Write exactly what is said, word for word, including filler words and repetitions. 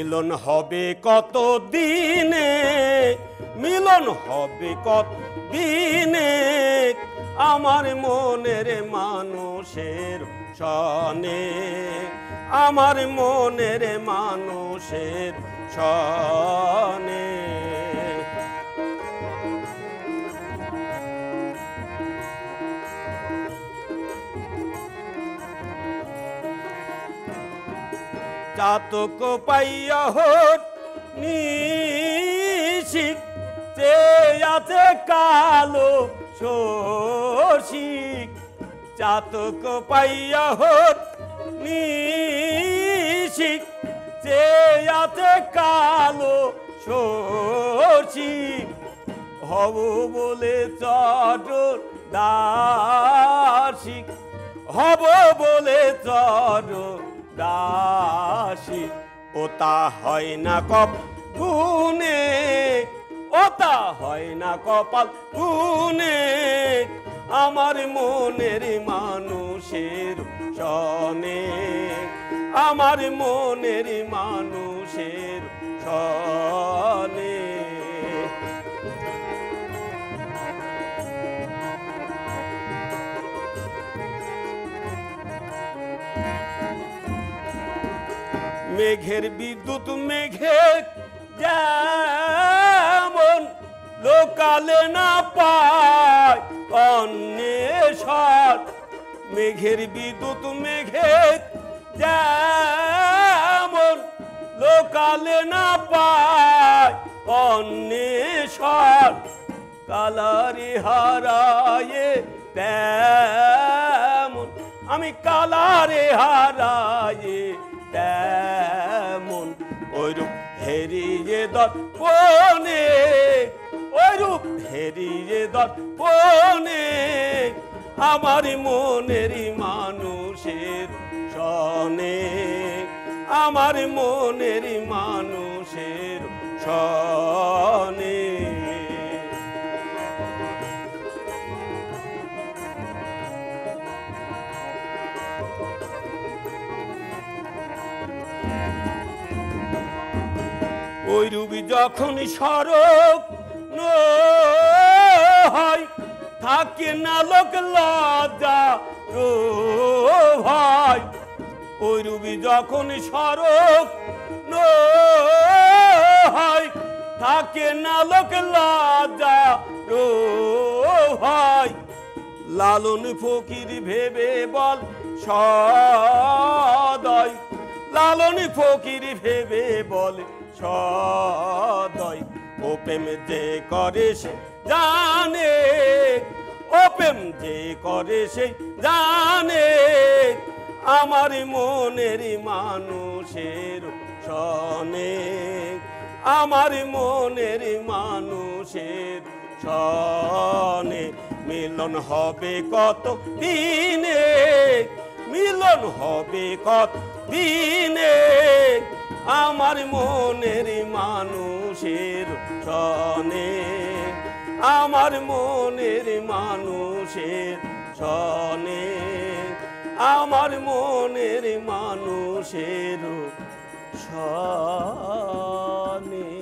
মিলন হবে কত দিনে, মিলন হবে কত দিনে, আমার মনের মানুষের সনে, আমার মনের মানুষের সনে। চাতক পাইয়া হোক নিশিক, চেয়ে আছে কালো শশিক। চাতক পাইয়া হোক নিশিক, চেয়ে আছে কালো শশিক। হব বলে চটর দাসিক, হব বলে চটর দাসী। ওতা হয় না কপ গুনে, ওতা হয় না কপাল গুনে, আমার মনের মানুষের সনে, আমার মনের মানুষের সনে। মেঘের বিদ্যুৎ মেঘে যেমন লোকালে না পায় অন্বেষণ, মেঘের বিদ্যুৎ মেঘে যেমন লোকালে না পায় অন্বেষণ। কালারে হারায়ে তেমন, আমি কালারে হারায়ে তেমন, ওইরূপ হেরিয়ে দর্পণে, ওইরূপ হেরিয়ে দর্পণে, আমার মনের মানুষের সনে, আমার মনের মানুষের সনে। ওই রুবি যখন সরব হয়, থাকে না লোক লজ্জা ভয়। ওই রুবি যখন সরব হয়, থাকে না লোক লজ্জা ভয়। লালন ফকির ভেবে বল সদয়, লালন ফকির ভেবে বল সদয়। ও প্রেম যে করে সে জানে, ও প্রেম যে করে সে জানে, আমার মনের মানুষের সনে, আমার মনের মানুষের সনে। মিলন হবে কত দিনে, মিলন হবে কত দিনে, আমার মনের মানুষের সনে, আমার মনের মানুষের সনে, আমার মনের মানুষের সনে।